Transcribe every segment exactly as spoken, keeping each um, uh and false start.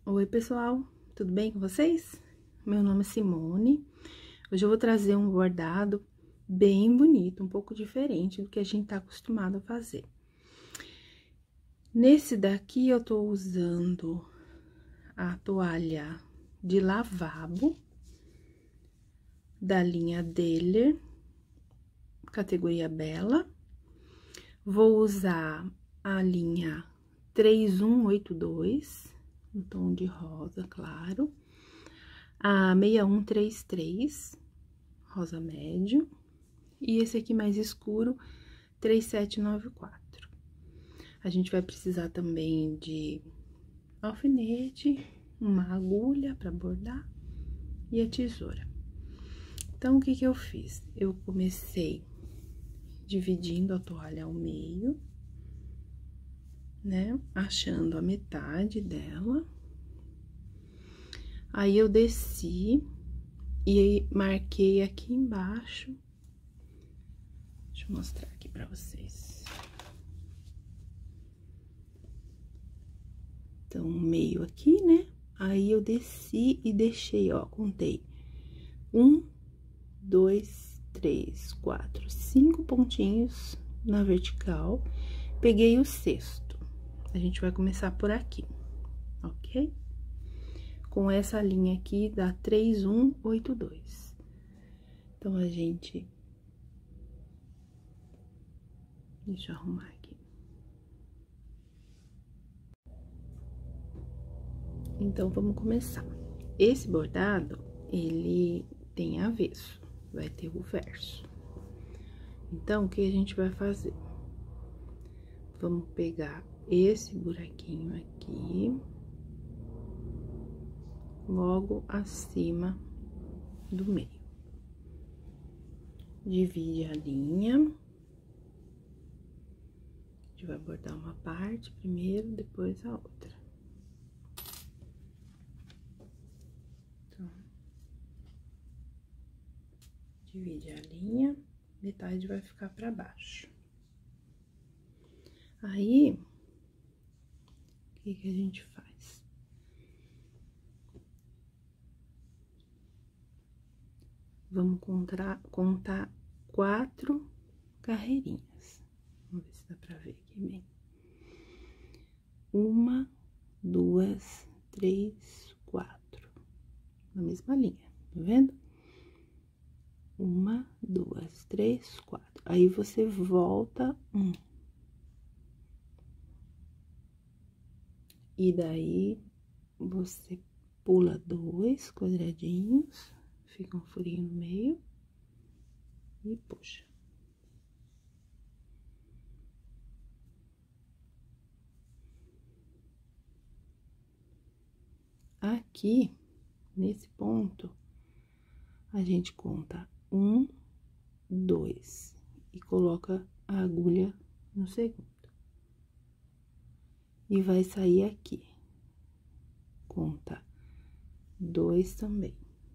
Oi, pessoal, tudo bem com vocês? Meu nome é Simone. Hoje eu vou trazer um bordado bem bonito, um pouco diferente do que a gente tá acostumado a fazer. Nesse daqui, eu tô usando a toalha de lavabo da linha Deller, categoria Bela. Vou usar a linha três um oito dois, no tom de rosa claro, a seis um três três, rosa médio, e esse aqui mais escuro, três sete nove quatro. A gente vai precisar também de alfinete, uma agulha para bordar e a tesoura. Então, o que que eu fiz? Eu comecei dividindo a toalha ao meio, né? Achando a metade dela. Aí, eu desci e marquei aqui embaixo. Deixa eu mostrar aqui pra vocês. Então, meio aqui, né? Aí, eu desci e deixei, ó, contei. Um, dois, três, quatro, cinco pontinhos na vertical. Peguei o sexto. A gente vai começar por aqui, ok? Com essa linha aqui da três um oito dois. Então, a gente... Deixa eu arrumar aqui. Então, vamos começar. Esse bordado, ele tem avesso, vai ter o verso. Então, o que a gente vai fazer? Vamos pegar esse buraquinho aqui, logo acima do meio. Divide a linha. A gente vai bordar uma parte primeiro, depois a outra. Então, divide a linha, metade vai ficar pra baixo. Aí, o que que a gente faz? Vamos contar, contar quatro carreirinhas. Vamos ver se dá pra ver aqui bem. Uma, duas, três, quatro. Na mesma linha, tá vendo? Uma, duas, três, quatro. Aí, você volta um. E daí, você pula dois quadradinhos, fica um furinho no meio e puxa. Aqui, nesse ponto, a gente conta um, dois e coloca a agulha no segundo. E vai sair aqui. Conta dois também.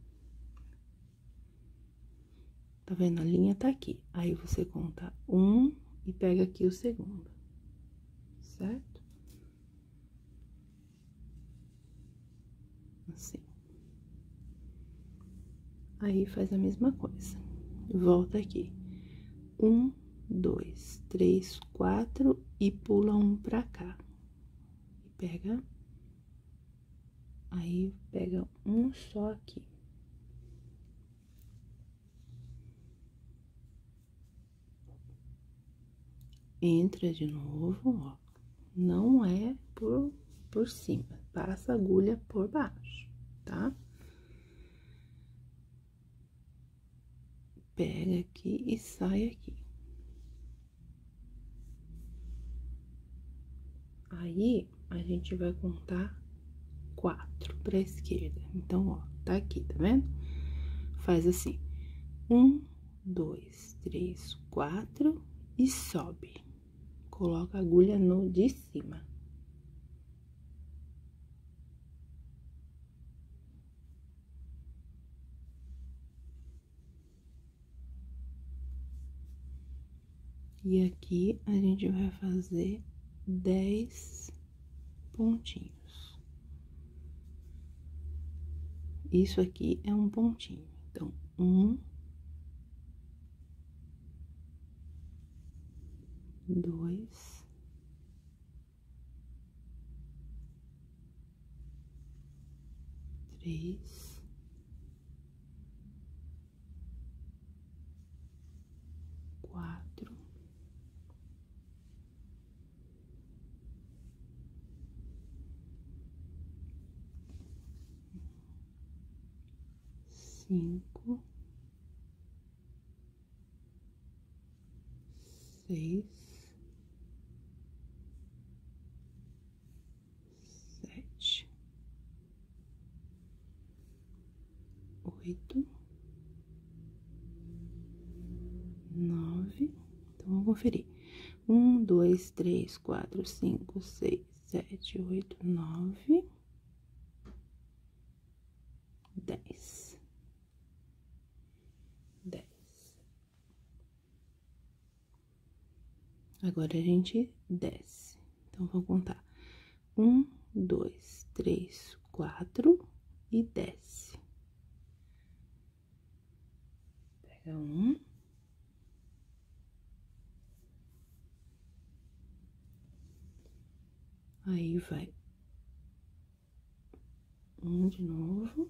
Tá vendo? A linha tá aqui. Aí, você conta um e pega aqui o segundo, certo? Assim. Aí, faz a mesma coisa. Volta aqui. Um, dois, três, quatro e pula um pra cá. E pega... Aí, pega um só aqui. Entra de novo, ó. Não é por, por cima, passa a agulha por baixo, tá? Pega aqui e sai aqui. Aí, a gente vai contar quatro pra esquerda. Então, ó, tá aqui, tá vendo? Faz assim, um, dois, três, quatro e sobe. Coloca a agulha no de cima. E aqui, a gente vai fazer dez pontinhos. Isso aqui é um pontinho. Então, um, dois, três, quatro, cinco, seis, sete, oito, nove. Então, vamos conferir. Um, dois, três, quatro, cinco, seis, sete, oito, nove, dez. Dez. Agora, a gente desce. Então, vou contar. Um, dois, três, quatro e desce. Pega um. Aí, vai. Um de novo.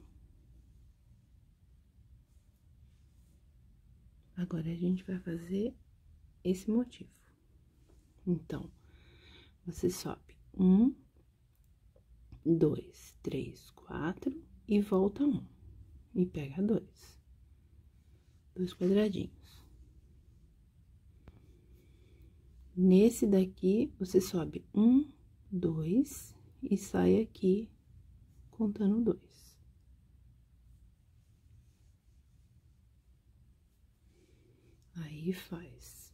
Agora, a gente vai fazer esse motivo. Então, você sobe um, dois, três, quatro e volta um. E pega dois. Dois quadradinhos. Nesse daqui, você sobe um, dois e sai aqui contando dois. Aí, faz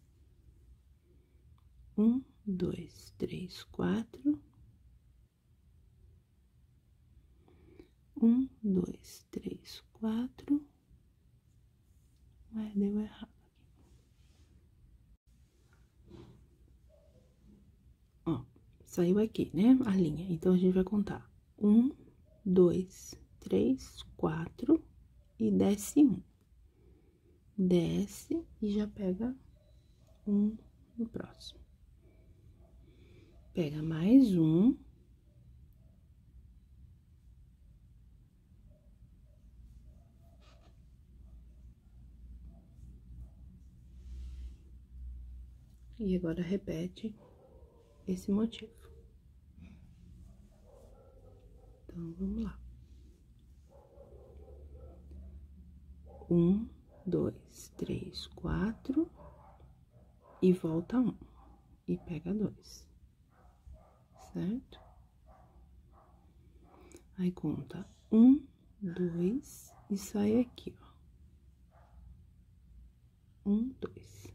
um, dois, três, quatro. Um, dois, três, quatro. Ué, deu errado aqui. Ó, saiu aqui, né, a linha. Então, a gente vai contar. Um, dois, três, quatro e desce um. Desce e já pega um no próximo. Pega mais um. E agora repete esse motivo. Então, vamos lá. Um, dois, três, quatro e volta um. E pega dois. Certo? Aí, conta um, dois e sai aqui, ó. Um, dois.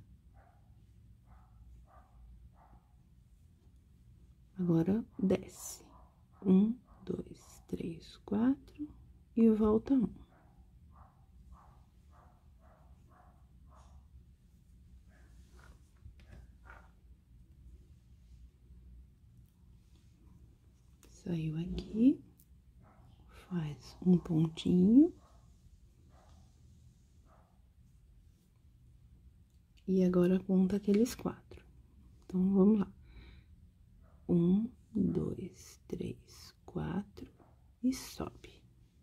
Agora, desce. Um, dois, três, quatro e volta um. Saiu aqui, faz um pontinho. E agora, conta aqueles quatro. Então, vamos lá. Um, dois, três, quatro e sobe.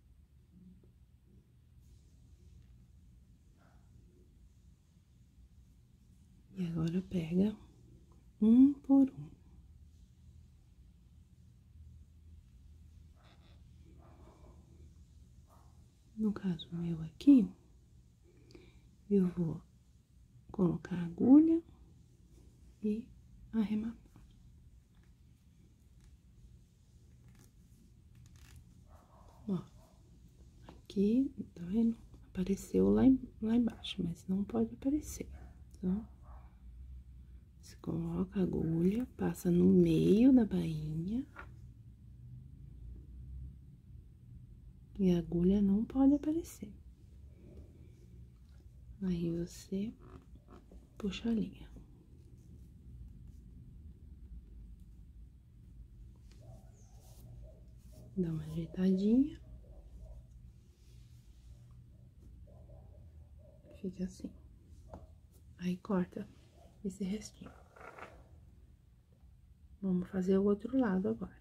E agora, pega um por um. No caso, o meu aqui, eu vou colocar a agulha e arrematar. Ó, aqui, tá vendo? Apareceu lá, em, lá embaixo, mas não pode aparecer. Então, você coloca a agulha, passa no meio da bainha. E a agulha não pode aparecer. Aí, você puxa a linha. Dá uma ajeitadinha. Fica assim. Aí, corta esse restinho. Vamos fazer o outro lado agora.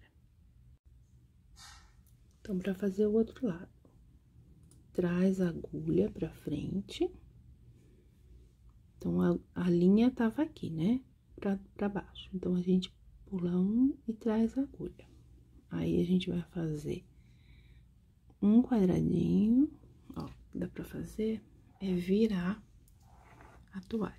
Então, pra fazer o outro lado, traz a agulha pra frente. Então, a, a linha tava aqui, né? Pra, pra baixo. Então, a gente pula um e traz a agulha. Aí, a gente vai fazer um quadradinho, ó, dá pra fazer, é virar a toalha.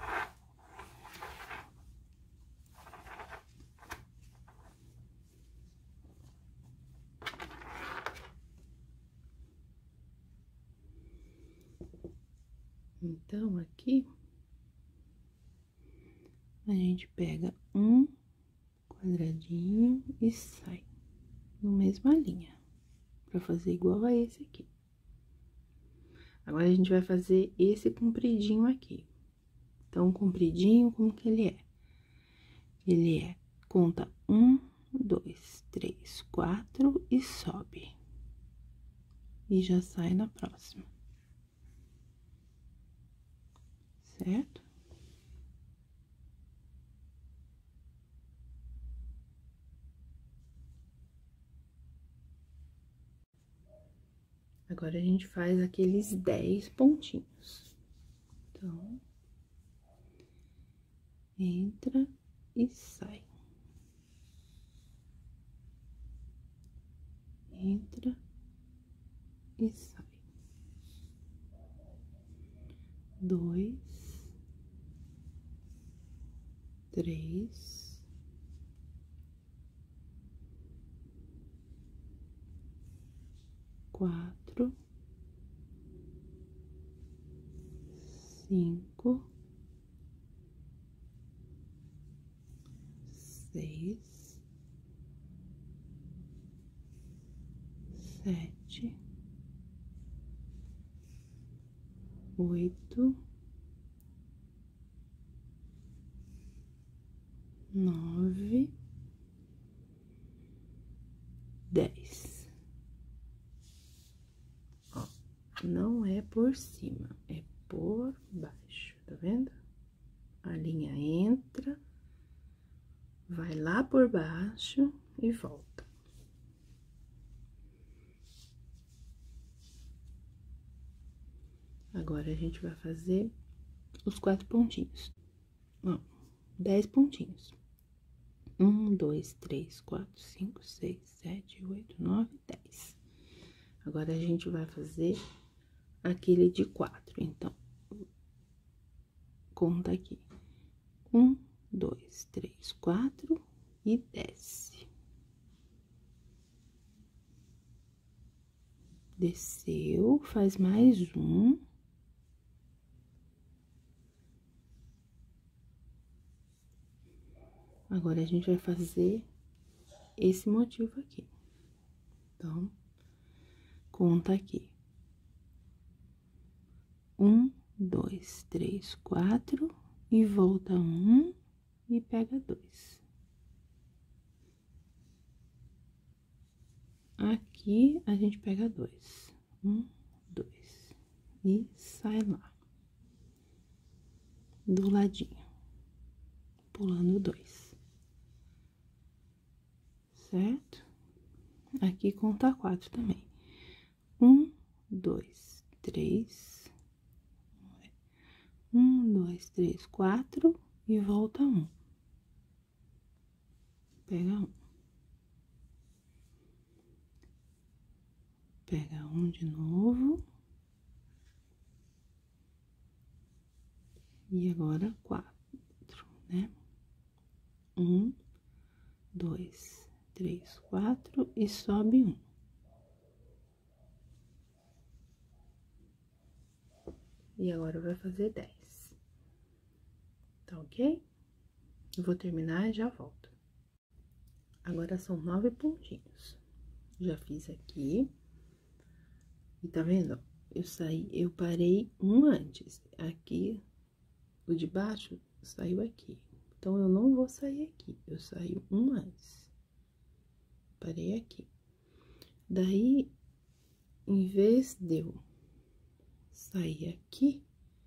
Então, aqui, a gente pega um quadradinho e sai na mesma linha, pra fazer igual a esse aqui. Agora, a gente vai fazer esse compridinho aqui. Então, compridinho, como que ele é? Ele é, conta um, dois, três, quatro e sobe. E já sai na próxima. Certo? Agora, a gente faz aqueles dez pontinhos. Então, entra e sai. Entra e sai. Dois, três, quatro, cinco, seis, sete, oito, nove, dez. Ó, não é por cima, é por baixo, tá vendo? A linha entra, vai lá por baixo e volta. Agora, a gente vai fazer os quatro pontinhos. Ó, dez pontinhos. Um, dois, três, quatro, cinco, seis, sete, oito, nove, dez. Agora, a gente vai fazer aquele de quatro, então, conta aqui. Um, dois, três, quatro e desce. Desceu, faz mais um. Agora, a gente vai fazer esse motivo aqui. Então, conta aqui. Um, dois, três, quatro, e volta um e pega dois. Aqui, a gente pega dois. Um, dois. E sai lá. Do ladinho. Pulando dois. Certo? Aqui conta quatro também. Um, dois, três. Um, dois, três, quatro e volta um. Pega um. Pega um de novo. E agora quatro, né? Um, dois, três, quatro e sobe um. E agora vai fazer dez. Tá ok? Eu vou terminar e já volto. Agora são nove pontinhos. Já fiz aqui. E tá vendo? Eu saí, eu parei um antes. Aqui, o de baixo saiu aqui. Então, eu não vou sair aqui. Eu saio um antes. Parei aqui. Daí, em vez de eu sair aqui,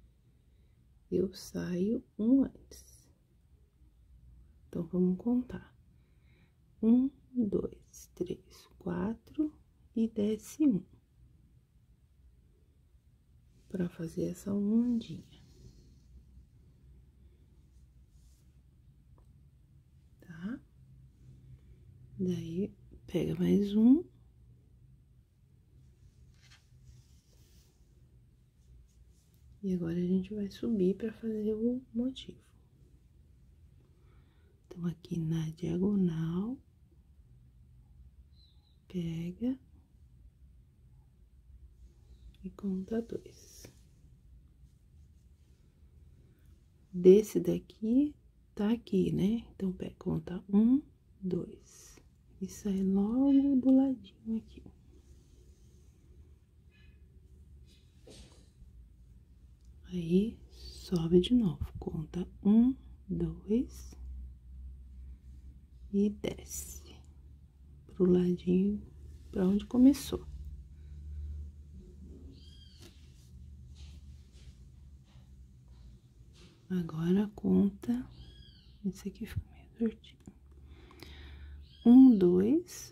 eu saio um antes. Então, vamos contar. Um, dois, três, quatro e desce um. Pra fazer essa ondinha. Tá? Daí, pega mais um. E agora, a gente vai subir pra fazer o motivo. Então, aqui na diagonal, pega e conta dois. Desse daqui, tá aqui, né? Então, pega, conta um, dois. E sai logo do ladinho aqui. Aí, sobe de novo, conta um, dois e desce pro ladinho, pra onde começou. Agora, conta, esse aqui fica meio tortinho. Um, dois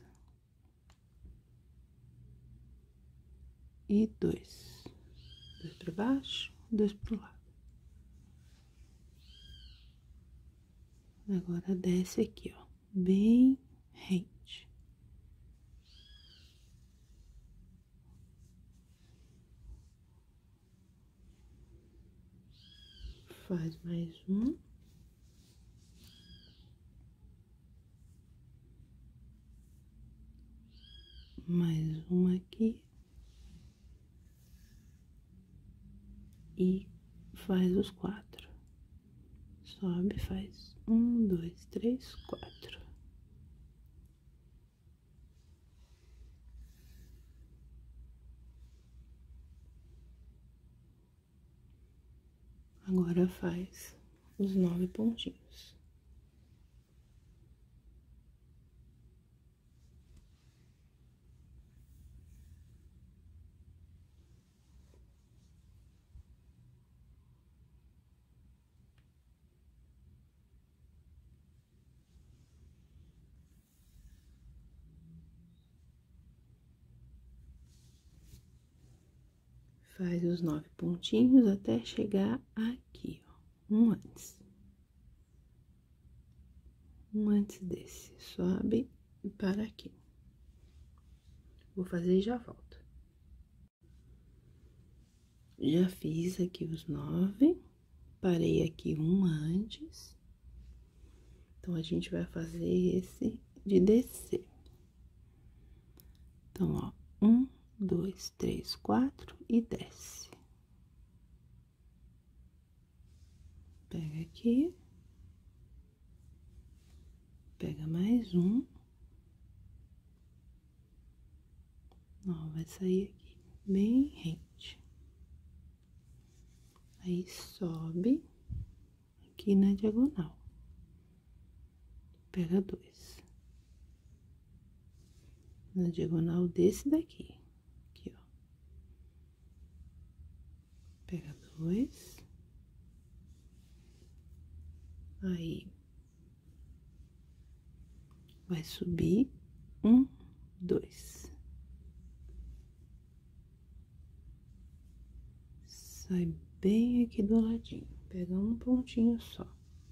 e dois. Dois pra baixo, dois pro lado. Agora, desce aqui, ó, bem rente. Faz mais um. Mais um aqui. E faz os quatro. Sobe, faz um, dois, três, quatro. Agora faz os nove pontinhos. Faz os nove pontinhos até chegar aqui, ó, um antes. Um antes desse, sobe e para aqui. Vou fazer e já volto. Já fiz aqui os nove, parei aqui um antes. Então, a gente vai fazer esse de descer. Então, ó, um, dois, três, quatro e desce. Pega aqui. Pega mais um. Ó, vai sair aqui, bem rente. Aí, sobe aqui na diagonal. Pega dois. Na diagonal desse daqui. Aqui, ó. Pega dois. Aí, vai subir um, dois. Sai bem aqui do ladinho. Pega um pontinho só.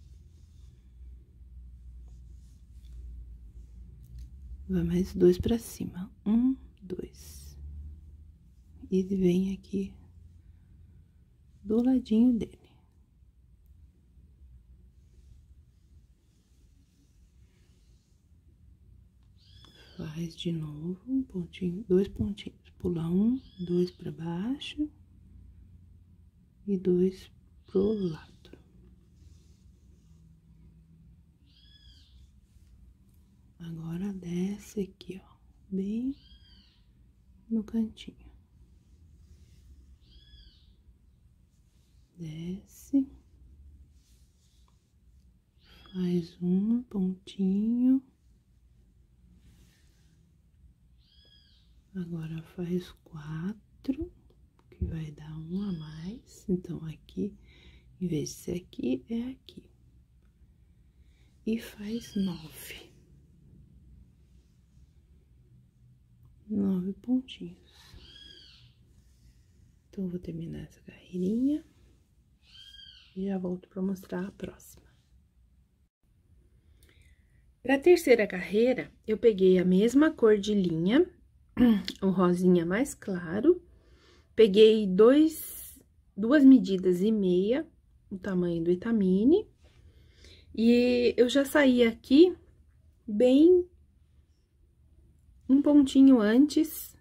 Vai mais dois pra cima. Um, dois. E vem aqui do ladinho dele. Faz de novo um pontinho, dois pontinhos. Pula um, dois pra baixo e dois pro lado. Agora desce aqui, ó, bem no cantinho. Desce. Faz um pontinho. Agora faz quatro, que vai dar um a mais. Então, aqui Em vez de ser aqui, é aqui. E faz nove. Nove pontinhos. Então, vou terminar essa carreirinha. E já volto pra mostrar a próxima. Pra terceira carreira, eu peguei a mesma cor de linha, o rosinha mais claro. Peguei dois, duas medidas e meia, o tamanho do Itamine. E eu já saí aqui bem um pontinho antes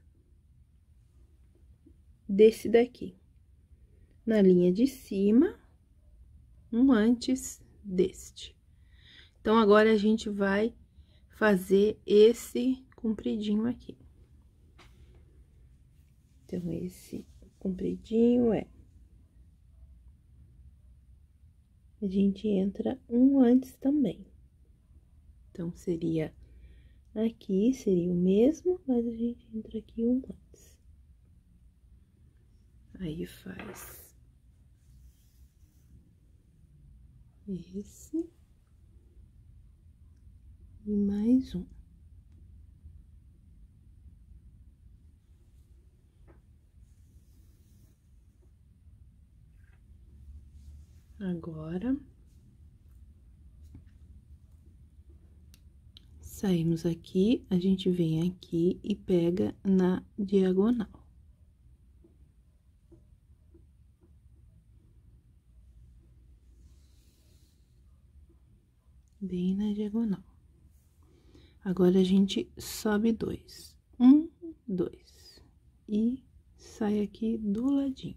desse daqui. Na linha de cima, um antes deste. Então, agora, a gente vai fazer esse compridinho aqui. Então, esse compridinho é... A gente entra um antes também. Então, seria aqui, seria o mesmo, mas a gente entra aqui um antes. Aí, faz esse e mais um. Agora, saímos aqui, a gente vem aqui e pega na diagonal. Bem na diagonal. Agora, a gente sobe dois. Um, dois. E sai aqui do ladinho.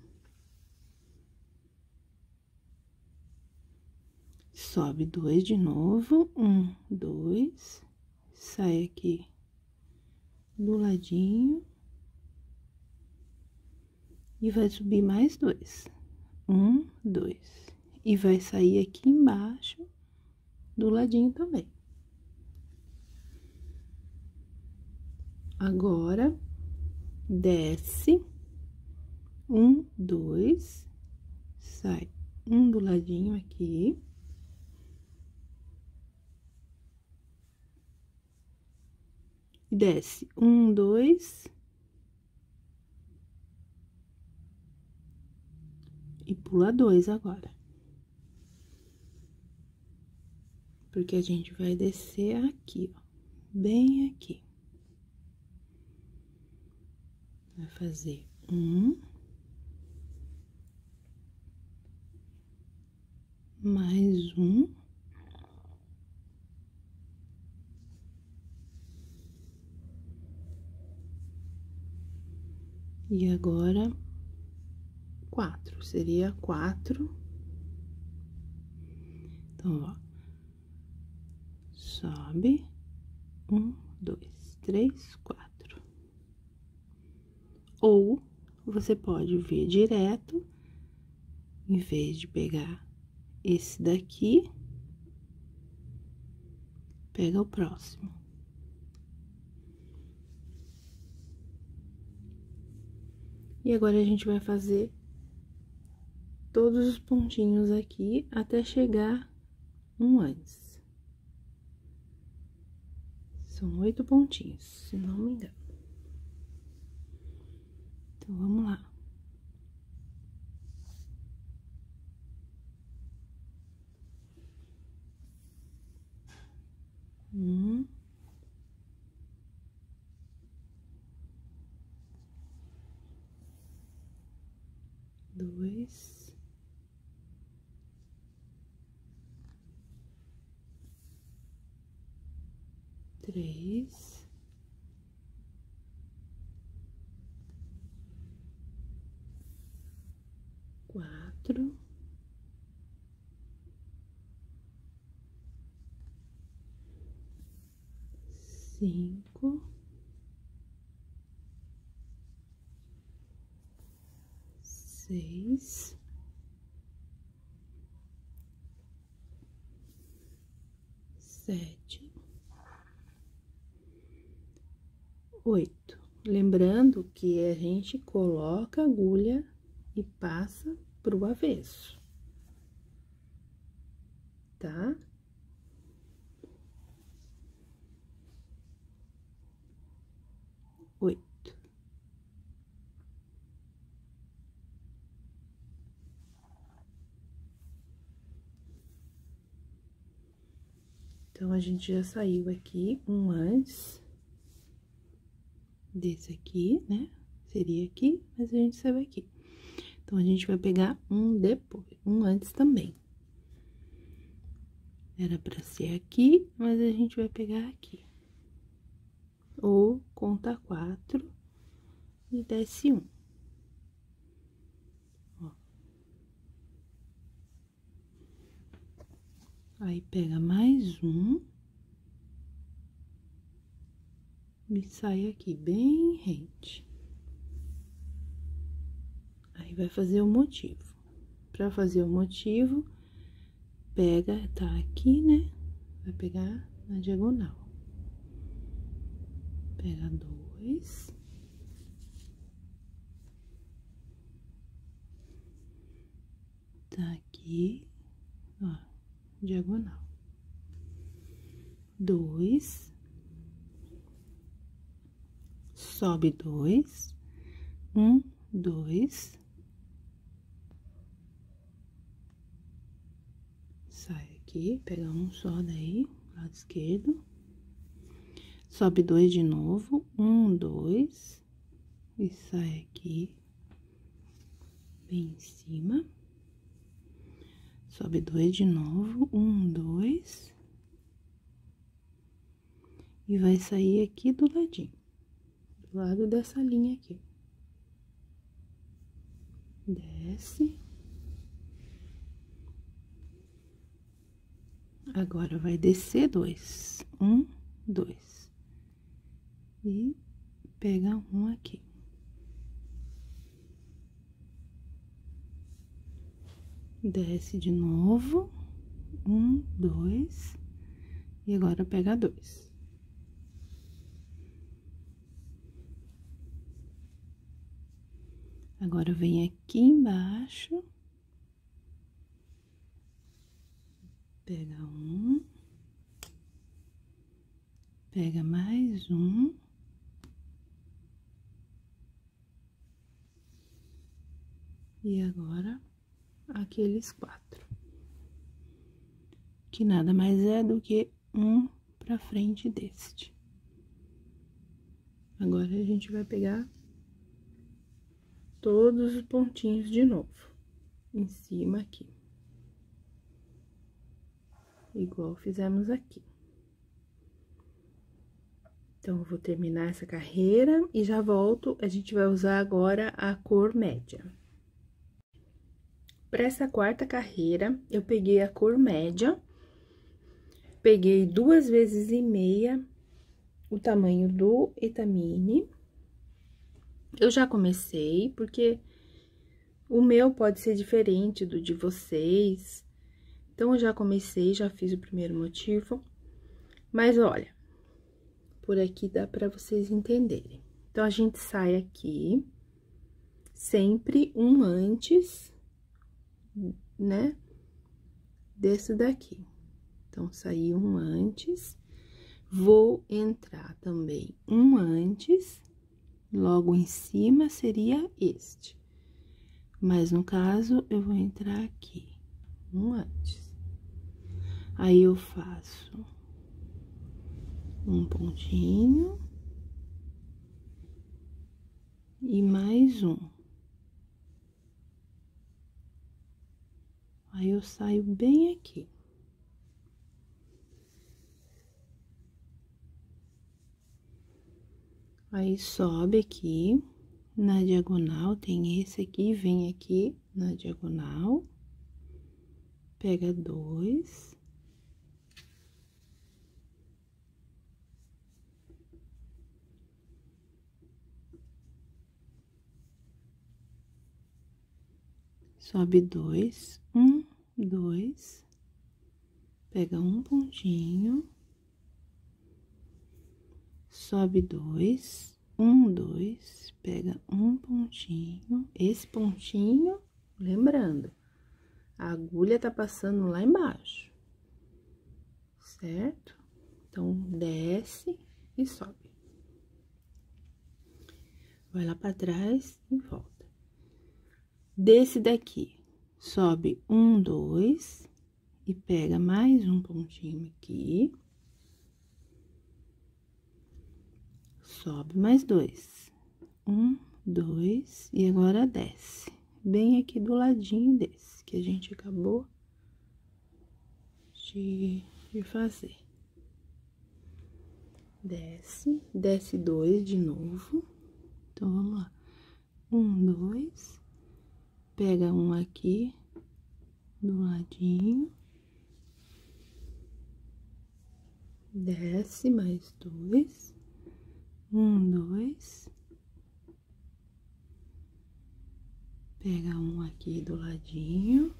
Sobe dois de novo. Um, dois. Sai aqui do ladinho. E vai subir mais dois. Um, dois. E vai sair aqui embaixo do ladinho também. Agora, desce, um, dois, sai um do ladinho aqui. Desce, um, dois. E pula dois agora. Porque a gente vai descer aqui, ó, bem aqui. Vai fazer um, mais um, e agora quatro, seria quatro. Então, ó, sobe, um, dois, três, quatro. Ou você pode vir direto, em vez de pegar esse daqui, pega o próximo. E agora, a gente vai fazer todos os pontinhos aqui, até chegar um antes. São oito pontinhos, se não me engano. Então, vamos lá. Um. Dois. Três. Quatro. Cinco. Seis. Sete. Oito. Lembrando que a gente coloca a agulha e passa pro avesso. tá? Oito. Então, a gente já saiu aqui um antes desse aqui, né? Seria aqui, mas a gente saiu aqui. Então, a gente vai pegar um depois, um antes também. Era pra ser aqui, mas a gente vai pegar aqui. Ou conta quatro e desce um. Ó. Aí, pega mais um. E sai aqui, bem rente. Aí, vai fazer o motivo. Pra fazer o motivo, pega, tá aqui, né? Vai pegar na diagonal. Pega dois. Tá aqui, ó, diagonal. Dois. Sobe dois. Um, dois. Sai aqui, pega um só daí, lado esquerdo. Sobe dois de novo. Um, dois. E sai aqui, bem em cima. Sobe dois de novo. Um, dois. E vai sair aqui do ladinho. Do lado dessa linha aqui. Desce. Agora, vai descer dois. Um, dois. E pega um aqui. Desce de novo. Um, dois. E agora, pega dois. Agora, vem aqui embaixo. Pega um. Pega mais um. E agora, aqueles quatro. Que nada mais é do que um pra frente deste. Agora, a gente vai pegar todos os pontinhos de novo, em cima aqui. Igual fizemos aqui. Então, eu vou terminar essa carreira e já volto. A gente vai usar agora a cor média. Para essa quarta carreira, eu peguei a cor média. Peguei duas vezes e meia o tamanho do etamine. Eu já comecei, porque o meu pode ser diferente do de vocês. Então, eu já comecei, já fiz o primeiro motivo. Mas, olha, por aqui dá pra vocês entenderem. Então, a gente sai aqui, sempre um antes, né, desse daqui. Então, saí um antes, vou entrar também um antes, logo em cima seria este. Mas, no caso, eu vou entrar aqui, um antes. Aí, eu faço um pontinho e mais um. Aí, eu saio bem aqui. Aí, sobe aqui na diagonal, tem esse aqui, vem aqui na diagonal, pega dois. Sobe dois, um, dois, pega um pontinho, sobe dois, um, dois, pega um pontinho, esse pontinho, lembrando, a agulha tá passando lá embaixo, certo? Então, desce e sobe. Vai lá pra trás e volta. Desse daqui, sobe um, dois, e pega mais um pontinho aqui. Sobe mais dois. Um, dois, e agora desce. Bem aqui do ladinho desse, que a gente acabou de, de fazer. Desce, desce dois de novo. Então, vamos lá. Um, dois. Pega um aqui, do ladinho. Desce mais dois. Um, dois. Pega um aqui do ladinho.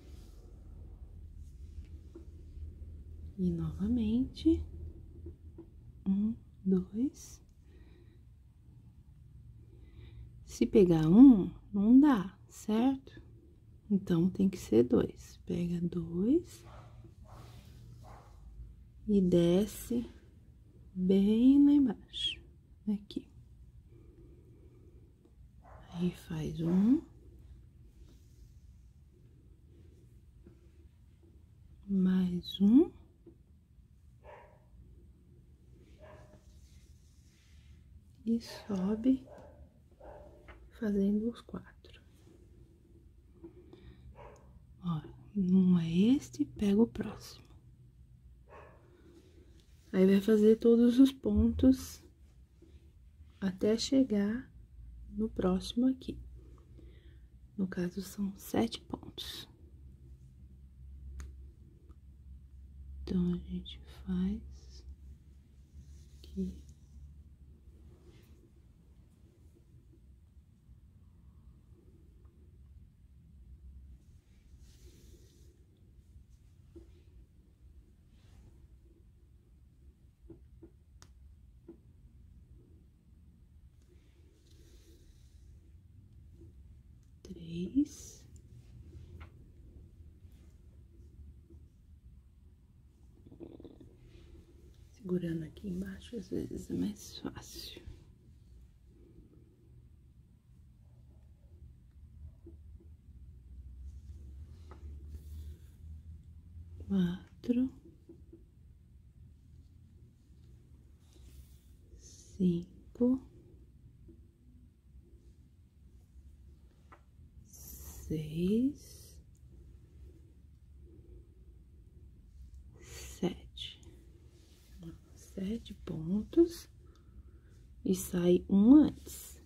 E novamente. Um, dois. Se pegar um, não dá, certo? Então, tem que ser dois. Pega dois. E desce bem lá embaixo. Aqui. Aí, faz um. Mais um. E sobe, fazendo os quatro. Ó, um é este, pega o próximo. Aí, vai fazer todos os pontos até chegar no próximo aqui. No caso, são sete pontos. Então, a gente faz aqui. Três. Segurando aqui embaixo, às vezes é mais fácil. Quatro. Cinco. Seis. Sete. Sete pontos. E sai um antes.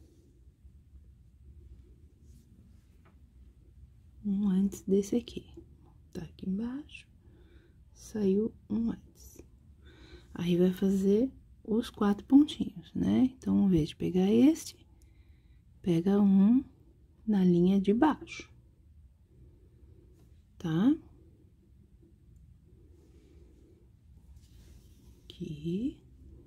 Um antes desse aqui. Tá aqui embaixo. Saiu um antes. Aí, vai fazer os quatro pontinhos, né? Então, em vez de pegar este, pega um na linha de baixo. Tá? Aqui.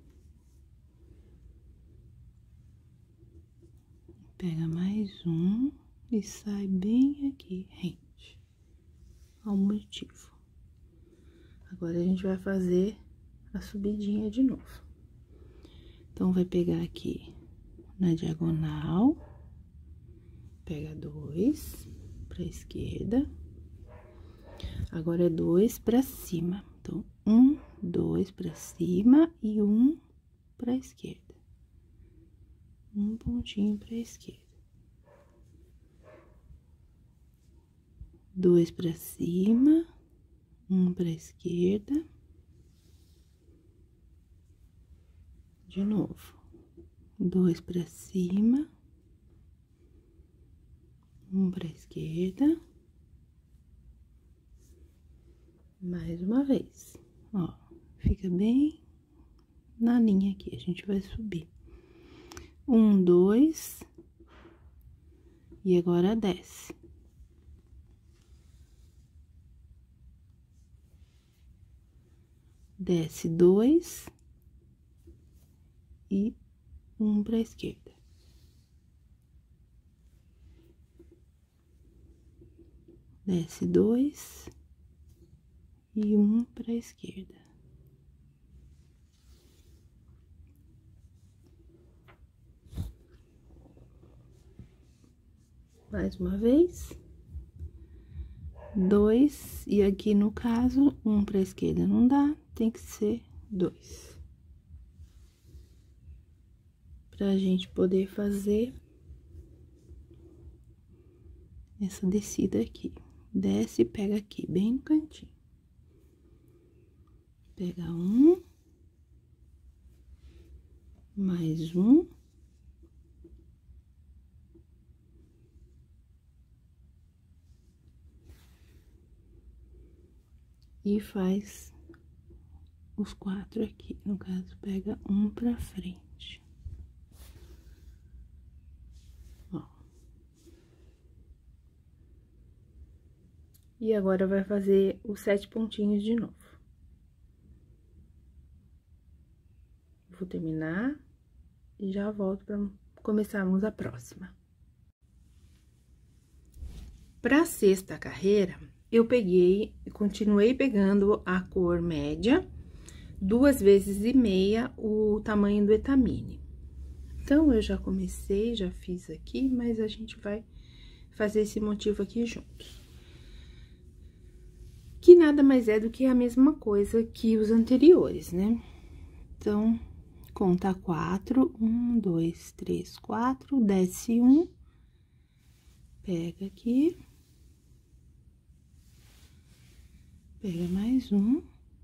Pega mais um e sai bem aqui, rente ao motivo. Agora, a gente vai fazer a subidinha de novo. Então, vai pegar aqui na diagonal, pega dois pra esquerda. Agora, é dois pra cima. Então, um, dois pra cima e um pra esquerda. Um pontinho pra esquerda. Dois pra cima, um pra esquerda. De novo. Dois pra cima, um pra esquerda. Mais uma vez. Ó, fica bem na linha aqui, a gente vai subir. Um, dois. E agora desce. Desce dois. E um pra esquerda. Desce dois. E um pra esquerda. Mais uma vez. Dois, e aqui no caso, um pra esquerda não dá, tem que ser dois. Pra gente poder fazer essa descida aqui. Desce e pega aqui, bem no cantinho. Pega um. Mais um. E faz os quatro aqui. No caso, pega um pra frente. Ó. E agora, vai fazer os sete pontinhos de novo. Vou terminar e já volto pra começarmos a próxima. Pra sexta carreira, eu peguei, continuei pegando a cor média, duas vezes e meia o tamanho do etamine. Então, eu já comecei, já fiz aqui, mas a gente vai fazer esse motivo aqui juntos. Que nada mais é do que a mesma coisa que os anteriores, né? Então, conta quatro, um, dois, três, quatro, desce um, pega aqui. Pega mais um.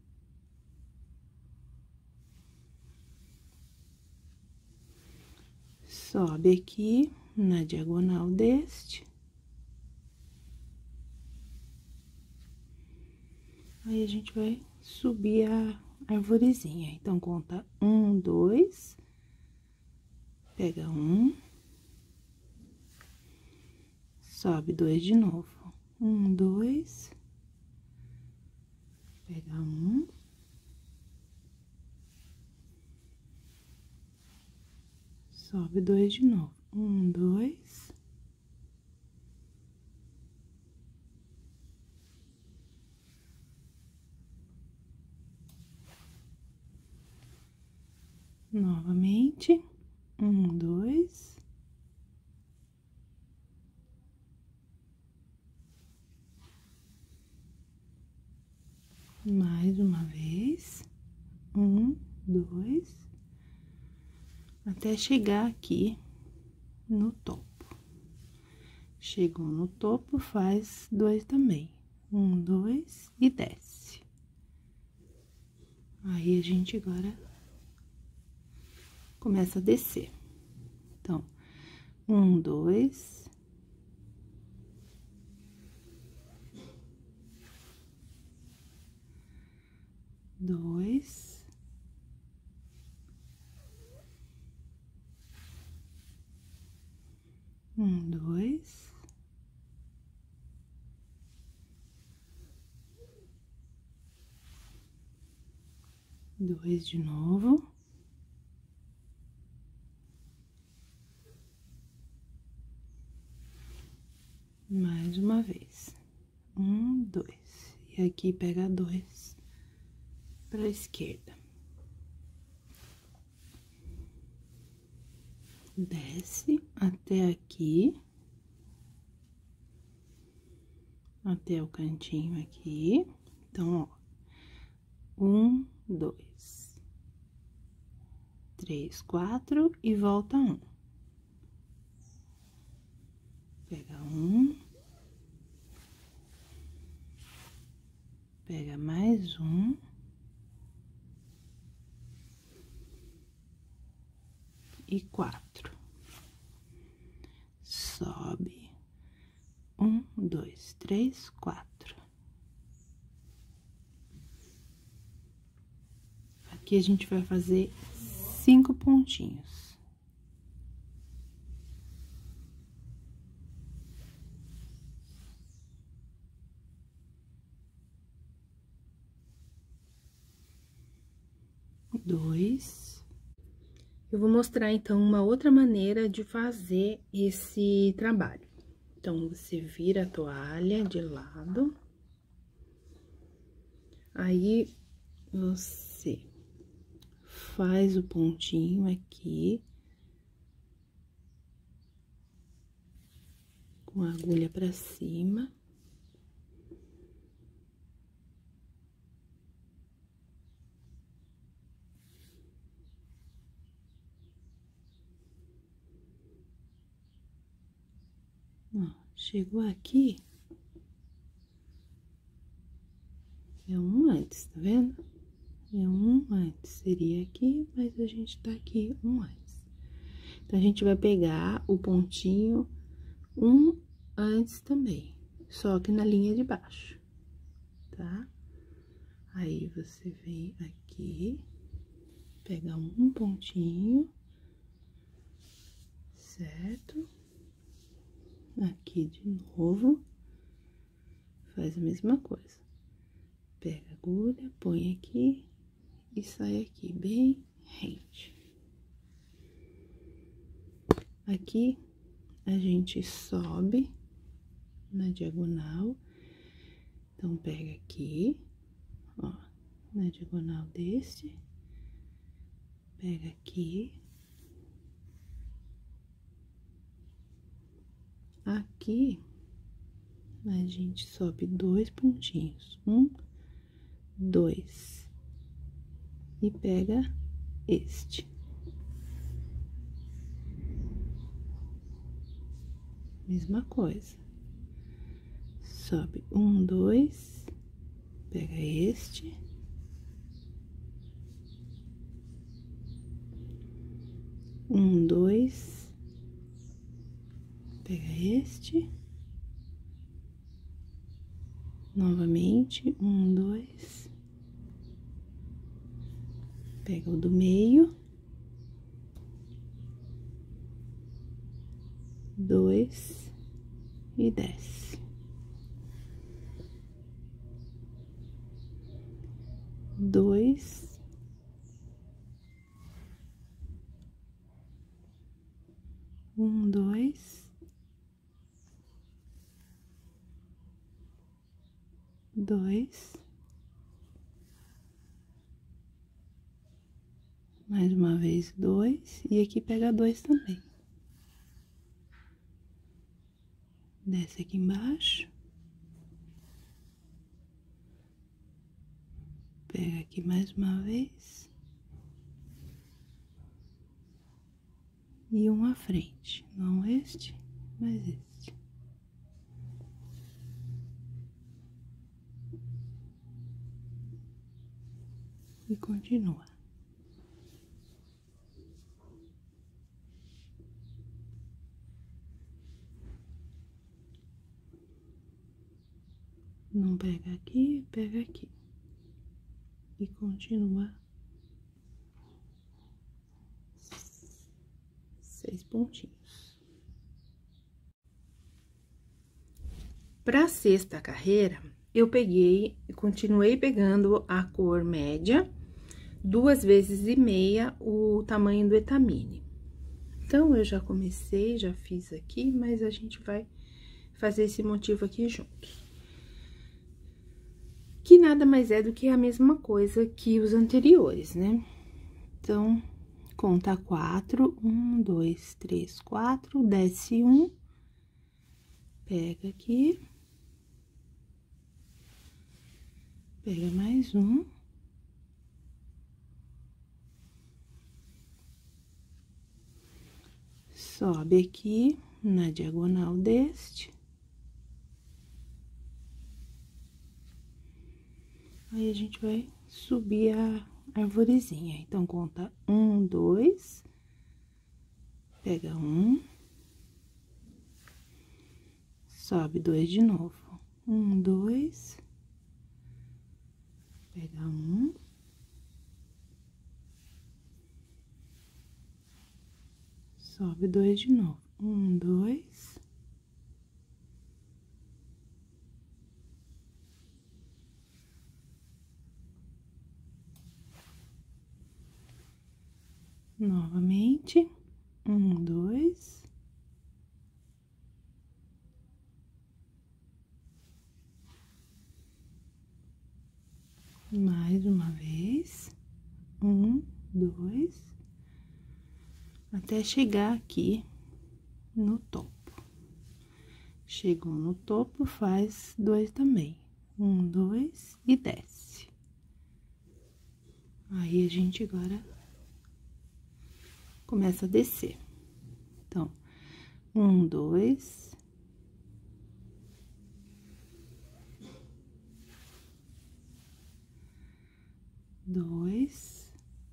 Sobe aqui na diagonal deste. Aí, a gente vai subir a arvorezinha. Então, conta um, dois. Pega um. Sobe dois de novo. Um, dois. Pega um. Sobe dois de novo. Um, dois. Novamente. Um, dois. Mais uma vez. Um, dois. Até chegar aqui no topo. Chegou no topo, faz dois também. Um, dois e desce. Aí, a gente agora começa a descer. Então, um, dois. Dois. Um, dois. Dois de novo. Mais uma vez. Um, dois. E aqui pega dois pra esquerda. Desce até aqui. Até o cantinho aqui. Então, ó. Um, dois. Três, quatro e volta um. Pega um. Pega mais um. E quatro. Sobe. Um, dois, três, quatro. Aqui a gente vai fazer cinco pontinhos. Dois. Eu vou mostrar, então, uma outra maneira de fazer esse trabalho. Então, você vira a toalha de lado. Aí, você faz o pontinho aqui. com a agulha pra cima. Ó, chegou aqui, é um antes, tá vendo? É um antes, seria aqui, mas a gente tá aqui um antes. Então, a gente vai pegar o pontinho um antes também, só que na linha de baixo, tá? Aí, você vem aqui, pega um pontinho, certo? Aqui de novo, faz a mesma coisa. Pega a agulha, põe aqui e sai aqui, bem rente. Aqui, a gente sobe na diagonal. Então, pega aqui, ó, na diagonal desse. Pega aqui. Aqui, a gente sobe dois pontinhos. Um, dois. E pega este. Mesma coisa. Sobe um, dois, pega este. Um, dois, pega este. Novamente, um, dois. Pega o do meio. Dois e desce. Dois. Um, dois. Dois. Mais uma vez, dois. E aqui pega dois também. Desce aqui embaixo. Pega aqui mais uma vez. E um à frente. Não este, mas este. E continua. Não pega aqui, pega aqui. E continua. Seis pontinhos. Pra sexta carreira, eu peguei e continuei pegando a cor média, duas vezes e meia o tamanho do etamine. Então, eu já comecei, já fiz aqui, mas a gente vai fazer esse motivo aqui juntos. Que nada mais é do que a mesma coisa que os anteriores, né? Então, conta quatro, um, dois, três, quatro, desce um, pega aqui, pega mais um, sobe aqui na diagonal deste. Aí, a gente vai subir a arvorezinha. Então, conta um, dois, pega um, sobe dois de novo. Um, dois, pega um, sobe dois de novo. Um, dois. Novamente, um, dois. Mais uma vez, um, dois, até chegar aqui no topo. Chegou no topo, faz dois também. Um, dois e desce. Aí, a gente agora começa a descer. Então, um, dois. Dois.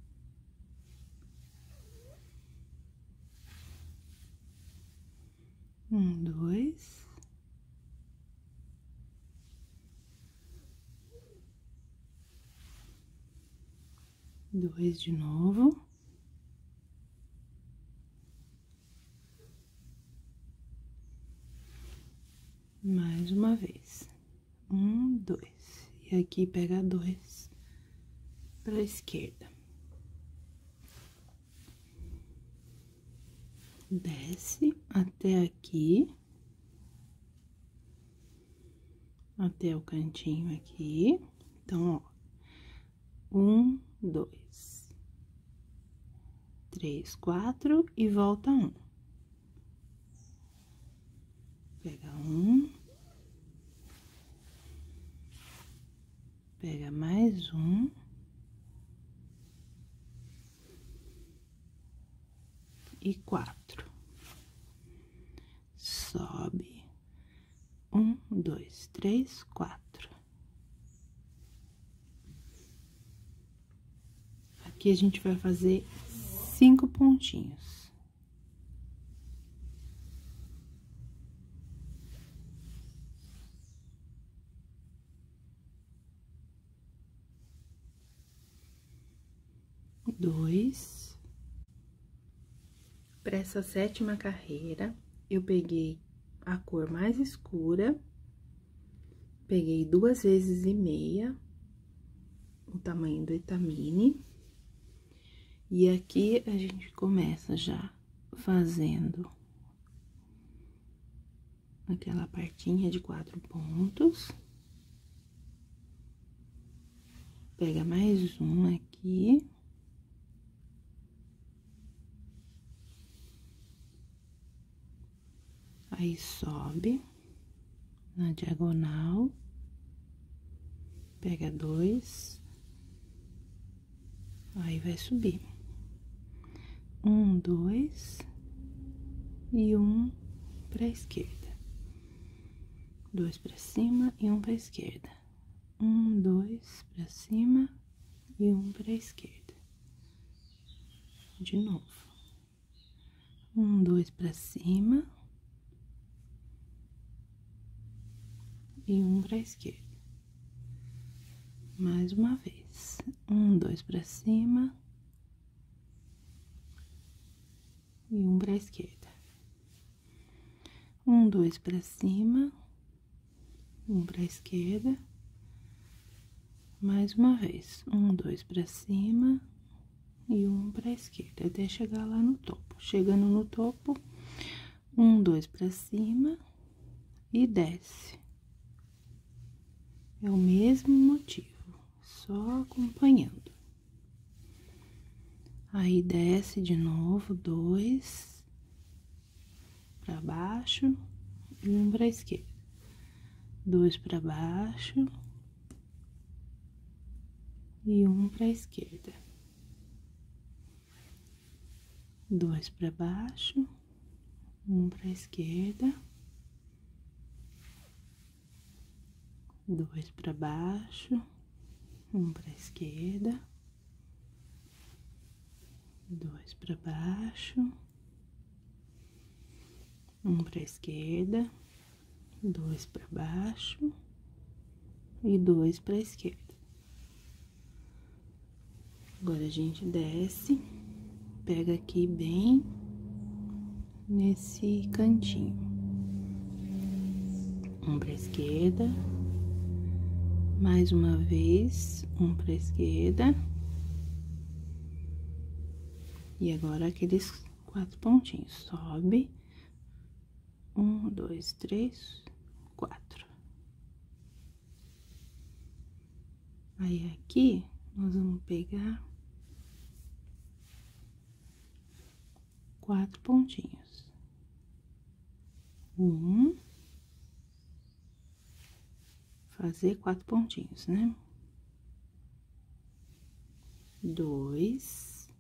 Um, dois. Dois de novo. Mais uma vez. Um, dois. E aqui pega dois para a esquerda. Desce até aqui. Até o cantinho aqui. Então, ó. Um, dois. Três, quatro e volta um. Pega um. Pega mais um. E quatro. Sobe. Um, dois, três, quatro. Aqui a gente vai fazer cinco pontinhos. Dois. Para essa sétima carreira, eu peguei a cor mais escura, peguei duas vezes e meia, o tamanho do etamine, e aqui a gente começa já fazendo aquela partinha de quatro pontos. Pega mais um aqui. Aí, sobe na diagonal, pega dois, aí vai subir. Um, dois e um pra esquerda. Dois pra cima e um pra esquerda. Um, dois pra cima e um pra esquerda. De novo. Um, dois pra cima. E um pra esquerda. Mais uma vez. Um, dois pra cima. E um pra esquerda. Um, dois pra cima. Um pra esquerda. Mais uma vez. Um, dois pra cima. E um pra esquerda. Até chegar lá no topo. Chegando no topo. Um, dois pra cima. E desce. É o mesmo motivo, só acompanhando. Aí, desce de novo, dois pra baixo e um pra esquerda. Dois pra baixo e um pra esquerda. Dois pra baixo, um pra esquerda. Dois pra baixo, um pra esquerda, dois pra baixo, um pra esquerda, dois pra baixo e dois pra esquerda. Agora, a gente desce, pega aqui bem nesse cantinho. Um pra esquerda. Mais uma vez, um pra esquerda. E agora, aqueles quatro pontinhos. Sobe. Um, dois, três, quatro. Aí, aqui, nós vamos pegar quatro pontinhos. Um. fazer quatro pontinhos, né? Dois.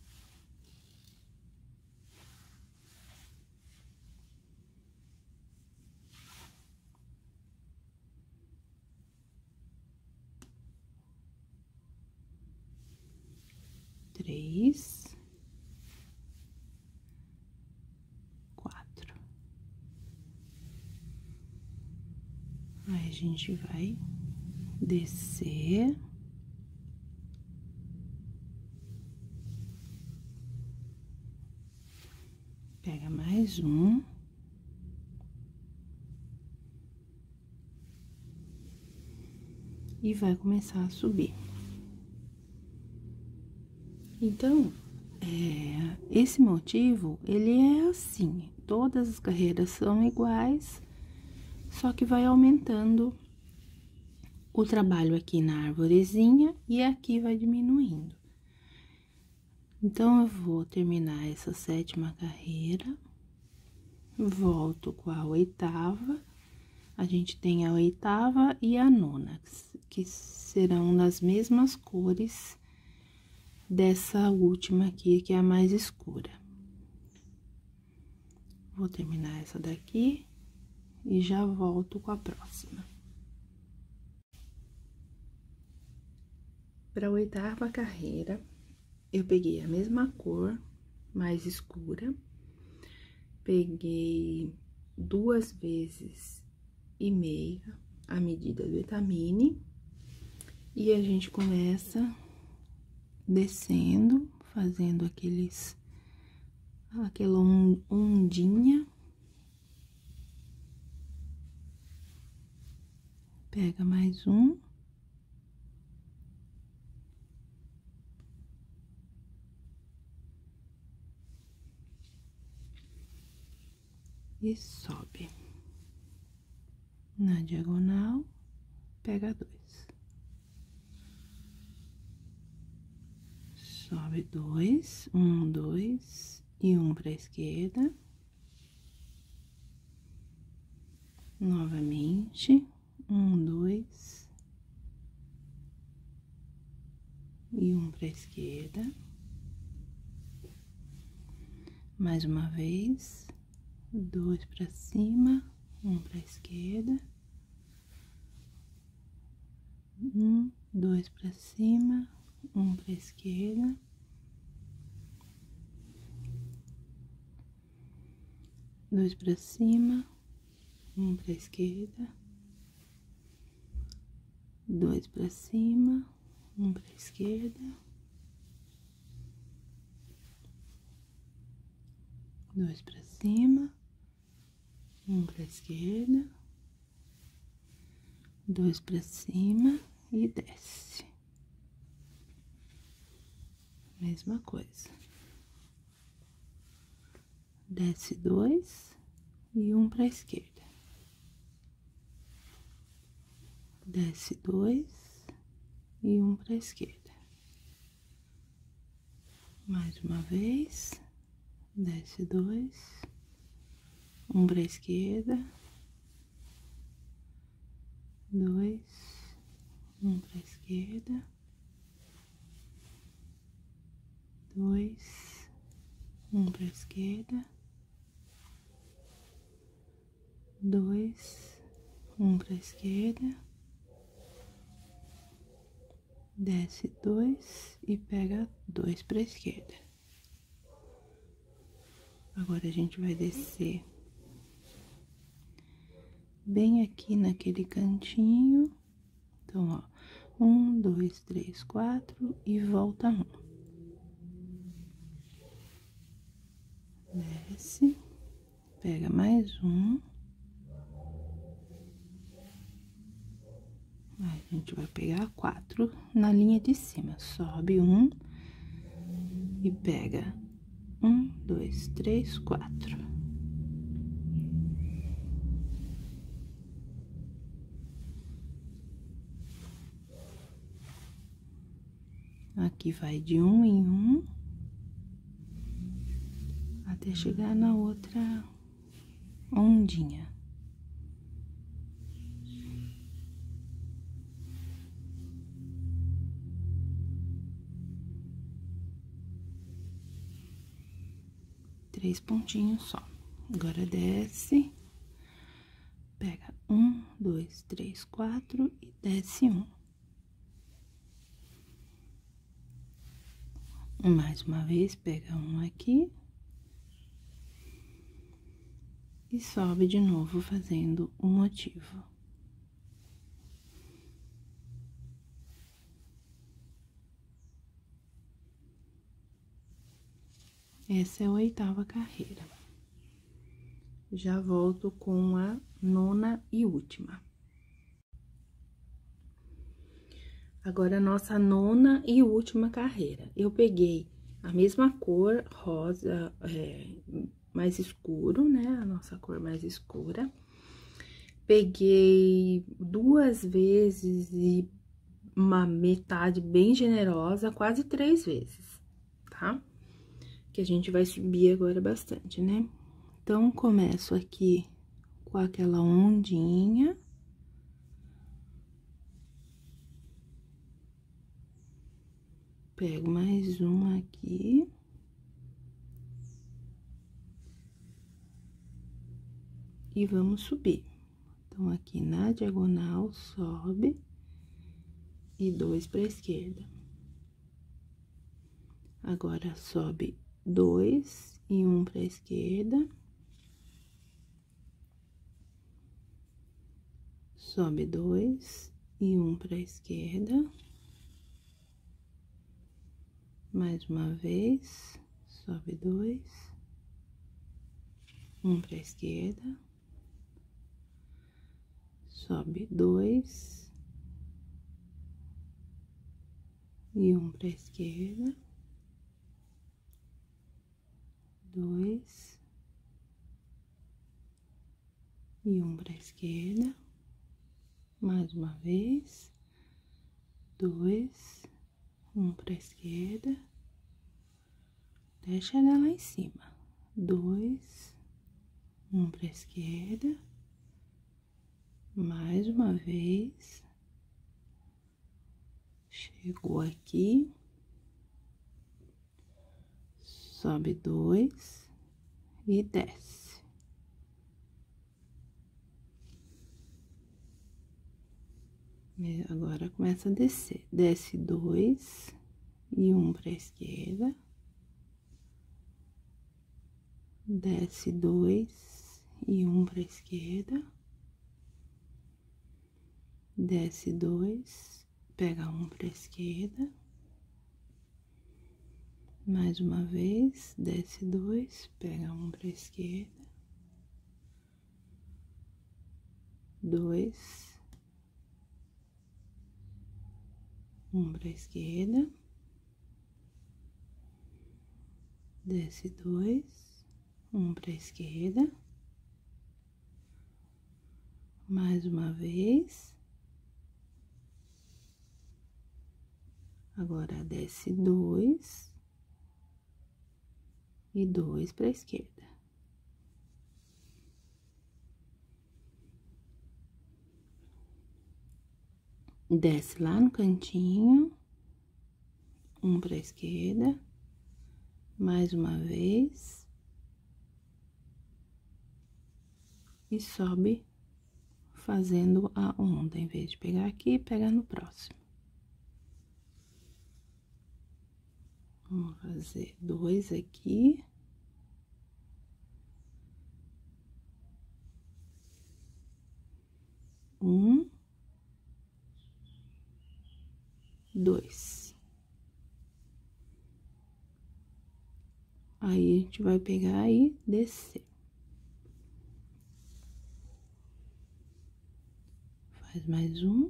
Três. Quatro. Aí, a gente vai descer. Pega mais um. E vai começar a subir. Então, é, esse motivo, ele é assim, todas as carreiras são iguais, só que vai aumentando o trabalho aqui na arvorezinha e aqui vai diminuindo. Então, eu vou terminar essa sétima carreira, volto com a oitava, a gente tem a oitava e a nona, que serão das mesmas cores dessa última aqui, que é a mais escura. Vou terminar essa daqui e já volto com a próxima. Para a oitava carreira, eu peguei a mesma cor, mais escura, peguei duas vezes e meia a medida do etamine, e a gente começa descendo, fazendo aqueles, aquela ondinha. Pega mais um. E sobe. Na diagonal, pega dois. Sobe dois, um, dois e um para a esquerda. Novamente, um, dois e um para a esquerda. Mais uma vez, dois para cima, um para a esquerda. Um, dois para cima, um para a esquerda. Dois para cima, um para a esquerda. Dois para cima, um para a esquerda. Dois para cima, um para a esquerda. Dois para cima e desce. Mesma coisa. Desce dois e um para a esquerda. Desce dois e um para a esquerda. Mais uma vez. Desce dois, um para a esquerda. Dois, um para a esquerda. Dois, um para a esquerda. Dois, um para a esquerda. Desce dois e pega dois para a esquerda. Agora, a gente vai descer bem aqui naquele cantinho. Então, ó, um, dois, três, quatro e volta um. Desce, pega mais um. Aí, a gente vai pegar quatro na linha de cima. Sobe um e pega um, dois, três, quatro. Aqui vai de um em um, até chegar na outra ondinha. três pontinhos só. Agora, desce, pega um, dois, três, quatro e desce um. Mais uma vez, pega um aqui. E sobe de novo, fazendo um motivo. Essa é a oitava carreira. Já volto com a nona e última. Agora, a nossa nona e última carreira. Eu peguei a mesma cor, rosa, é, mais escuro, né? A nossa cor mais escura. Peguei duas vezes e uma metade bem generosa, quase três vezes, tá? Que a gente vai subir agora bastante, né? Então, começo aqui com aquela ondinha. Pego mais uma aqui. E vamos subir. Então, aqui na diagonal, sobe. E dois pra esquerda. Agora, sobe dois e um pra esquerda. Sobe dois e um pra esquerda. Mais uma vez, sobe dois, um pra esquerda, sobe dois e um pra esquerda, dois e um pra esquerda, mais uma vez, dois, um pra esquerda, até chegar lá em cima, dois, um pra esquerda, mais uma vez, chegou aqui, sobe dois e desce. Agora, começa a descer, desce dois e um pra esquerda, desce dois e um pra esquerda, desce dois, pega um pra esquerda, mais uma vez, desce dois, pega um pra esquerda, dois, um pra esquerda, desce dois, um pra esquerda, mais uma vez, agora desce dois e dois pra esquerda. Desce lá no cantinho, um pra esquerda, mais uma vez, e sobe fazendo a onda, em vez de pegar aqui, pegar no próximo. Vamos fazer dois aqui. Um. Dois. Aí, a gente vai pegar e descer. Faz mais um.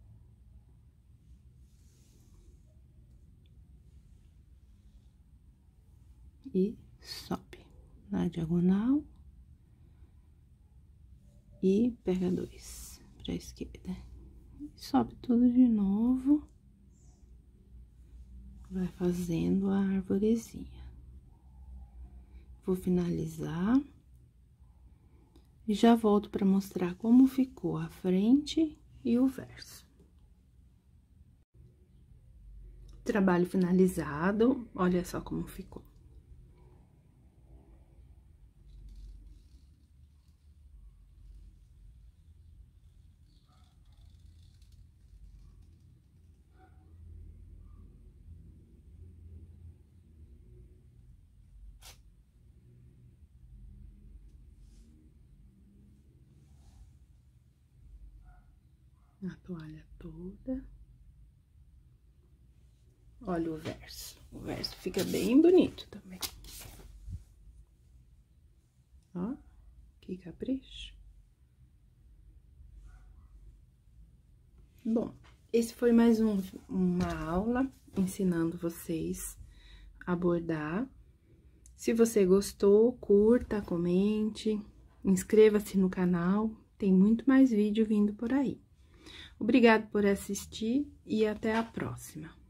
E sobe na diagonal. E pega dois pra esquerda. Sobe tudo de novo. Vai fazendo a arvorezinha. Vou finalizar. E já volto para mostrar como ficou a frente e o verso. Trabalho finalizado, olha só como ficou. a toalha toda. Olha o verso. O verso fica bem bonito também. Ó, que capricho. Bom, esse foi mais um, uma aula ensinando vocês a bordar. Se você gostou, curta, comente, inscreva-se no canal, tem muito mais vídeo vindo por aí. Obrigado por assistir e até a próxima.